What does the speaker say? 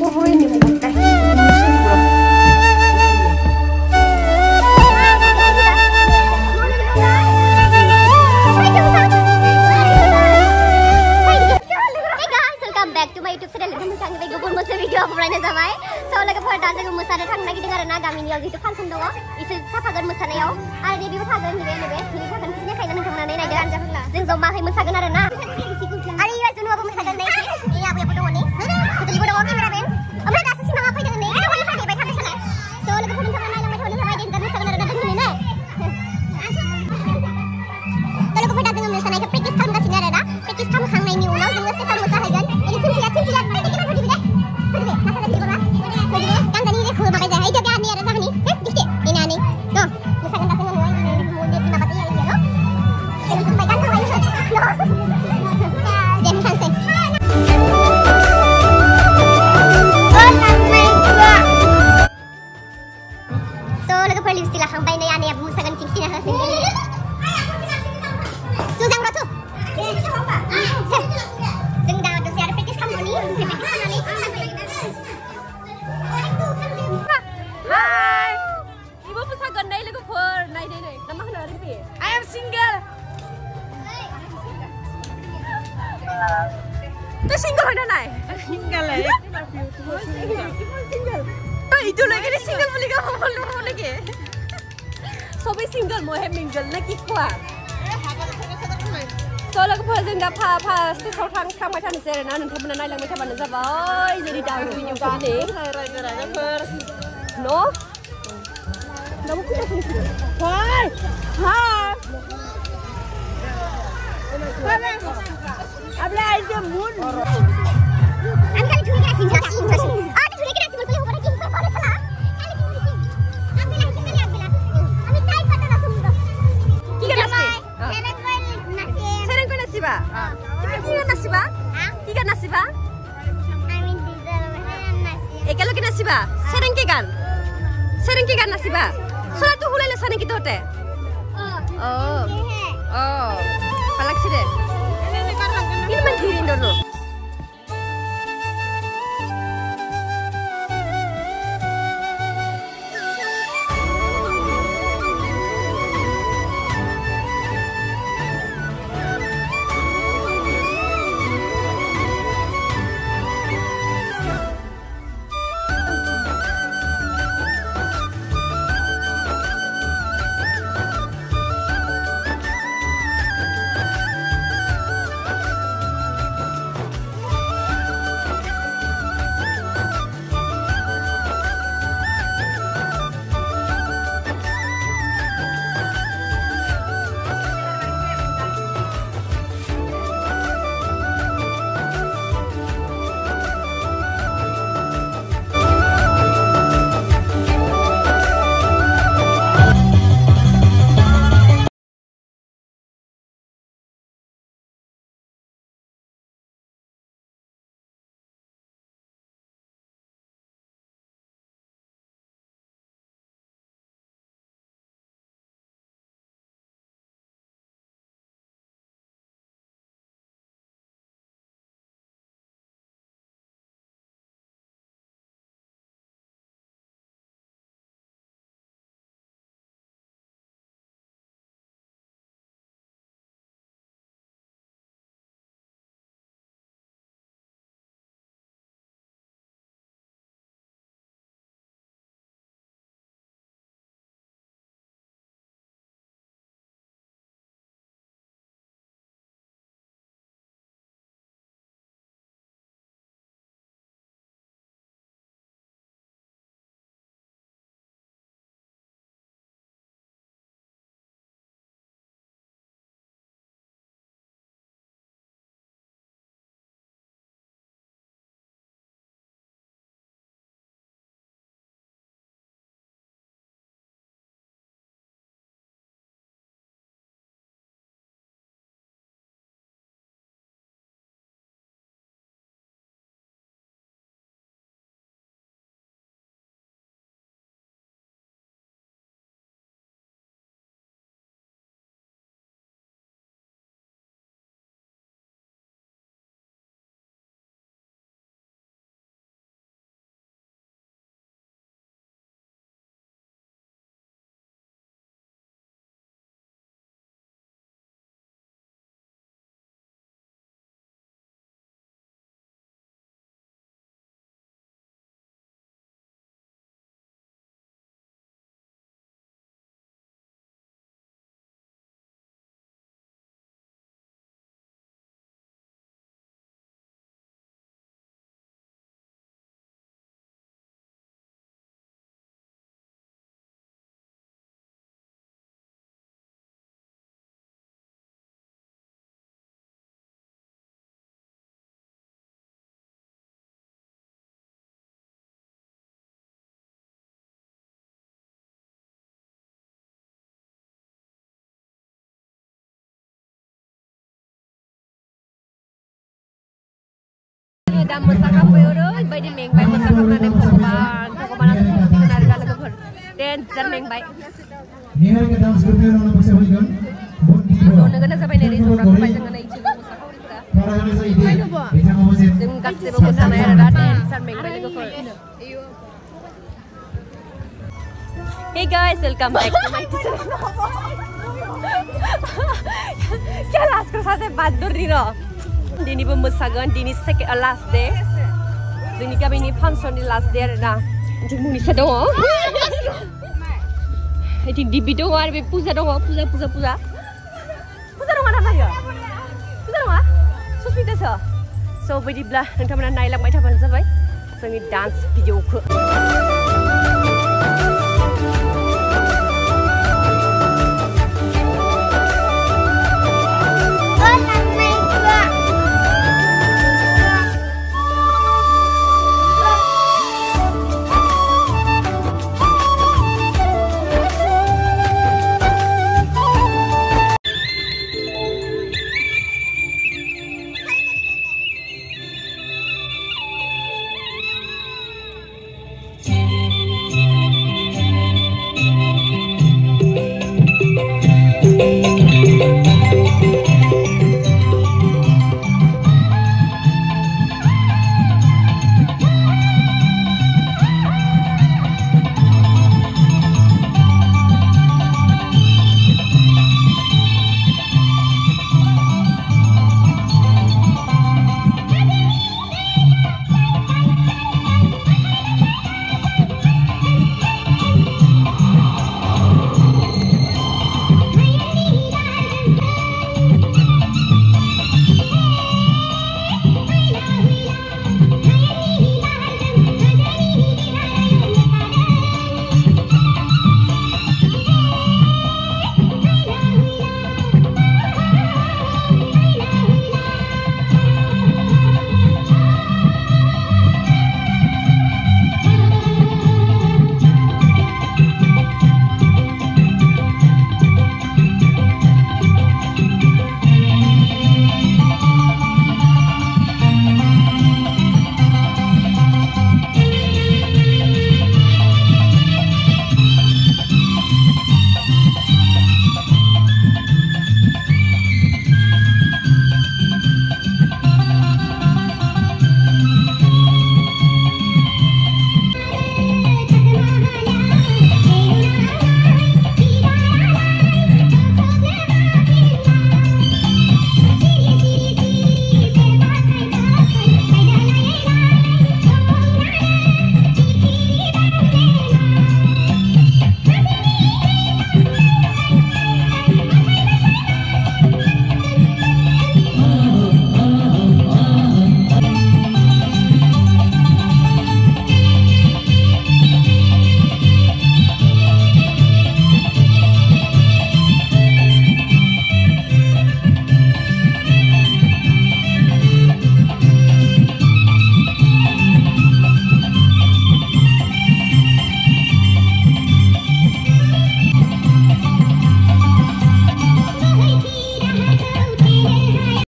buru-buru ini mau teh. video फरायनाय जाबाय स' लोगोफोर दा जोङो मोसानो थांनो नागिरदों आरो ना गामिनियाव जिहेतु फांसन दङ इसोर थाफागोन मोसानायाव आरो नैबेबो थागोन नैबे बिनि थागोन सिनायखायो नोंथांमोना नायदो आनजाफोरना जों जमाहै मोसागोन आरो ना आरो इया जुनुआबो मोसागोन नै ए आबैयाबो दङ नै गोदोलिबो दङ केमेरामेन ओमफ्राय दासो सिमाङा फैदों नै गोदोलिफ्रा देबाय थादों सालाय स' लोगोफोर नोंथांमोना नायलांबाय थानो थाबाय देन्जार मोसागोन आरो ना दोनहैनो दा लोगोफोर दा जोङो मोसानायखौ प्रेक्टिस खालामगासिनो आरो ना प्रेक्टिस खालामखांनायनि उनाव जोङो स्टेजआव मोसाहैगोन ini timpiat I am single. Tuh single ada nai? Single ya. Tuh itu lagi ni single beli kamu belum lagi. Sobat single mau mingle lagi kuat. Soalnya kemudian nggak apa sih orang kamar sana serena nanti mana nai lagi macam mana sabai jadi daun juga ni. No. Kamu kuda sini. Hai. Hai. Abla aja mun. Angkat dulu kita sini. Ah, dulu kita sini boleh boleh kita boleh salah. Ambil kita ambil. Kami cai pada langsung tu. Tiga nasi. Serang kau nasi ba? Tiga nasi ba? Tiga nasi ba? Amin tiga nasi. Kalau kita nasi ba? Serang kikan. Serang kikan nasi ba? Soalnya tuh hulai lesane kita hote. Oh. Oh. Palak sih deh. Ini mandiri dulu. दा मोसाखांबाय ओरैबायदि मेंबाय मोसाखांनानै भगबाना सुसिगोन आरो लोगोफोर डेन्जार मेंबाय जनो गोनां जाबाय नै रिजर्टआव फैबाय जोङो नै इथिंबो मोसाखावरिफोरा जों गासैबो मोसानाय आरो दा डेन्जार मेंबाय लोगोफोर Hey guys, welcome back to my channel. क्या लास्ट को साथे बात दर्दी र दिनै बो मोसागोन दिनै सेकेन्ड लास्ट डे जोंनि गामिनि फांसननि लास्ट डे आरो ना जों मुनिसा दङ इदि दिबि दङ आरो बे पुजा दङ पुजा दङ ना मायो पुजा दङ सुस्मितासो स' बिदिब्ला नोंथांमोना नायलांबाय थाबानो जाबाय जोंनि डान्स भिडिअखौ